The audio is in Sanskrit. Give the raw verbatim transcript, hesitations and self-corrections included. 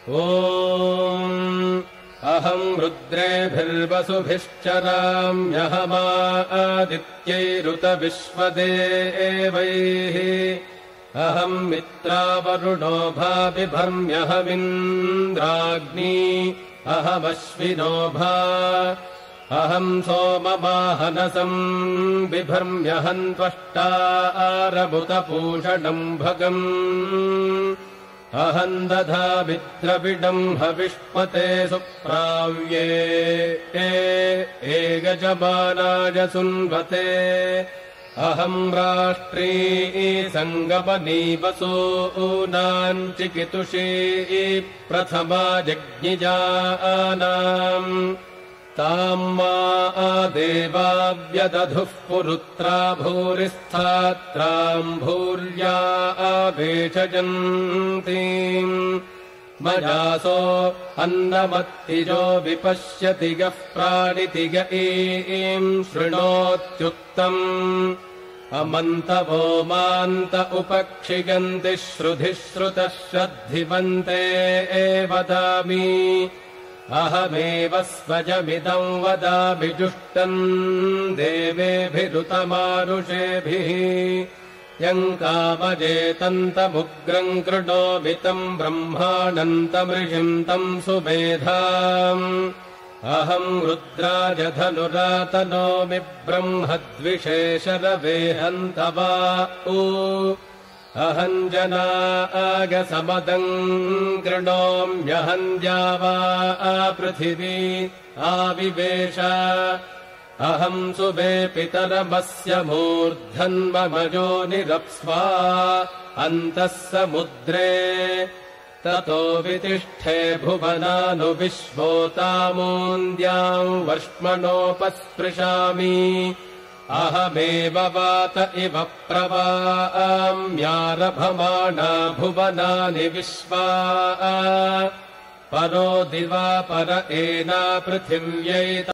ॐ अहम् रुद्रेभिर्वसुभिश्चराम्यहमा आदित्यैरुत विश्वदेवैः अहम् मित्रावरुणो भाविभर्म्यहमिन्द्राग्नी अहमश्विनो भा अहम् सोमवाहनसम् बिभर्म्यहम् त्वष्टा आरभुतपूषणम् भगम् अहम् दधामित्रविडम् हविष्मते सुप्राव्ये एगजमानाय सुन्वते अहम् राष्ट्री सङ्गमनी वसूनाम् चिकितुषी प्रथमा जज्ञिजानाम् ताम् मा देवाव्यदधुः पुरुत्रा भूरिस्थात्राम् भूर्या आवेशयन्तीम् मजासो अन्नमत्तिजो विपश्यति गः प्राणितिग ईम् शृणोत्युक्तम् अमन्तवो मान्त उपक्षिगन्ति श्रुधिः श्रुतः श्रद्धिवन्ते वदामि अहमेव स्वजमिदम् वदामि जुष्टम् देवेभिरुतमानुषेभिः यम् कामजेतन्तमुग्रम् कृणोमि तम् ब्रह्माणन्तमृषिम् तम् सुमेधाम् अहम् रुद्राय धनुरातनोमि ब्रह्मद्विषेशरवेहन्तवा ऊ अहम् जनागसमदम् कृणोम्यहम् द्यावा पृथिवी आविवेश अहम् सुवे पितरमस्य मूर्धन्ममजो निरप्स्वा अन्तः समुद्रे ततो वितिष्ठे भुवनानुविश्वोतामून्द्याम् वर्ष्मणोपस्पृशामि अहमेव वात इव प्रवाम्यारभमाणा भुवनानि विश्वा परो दिवा पर एना पृथिव्यै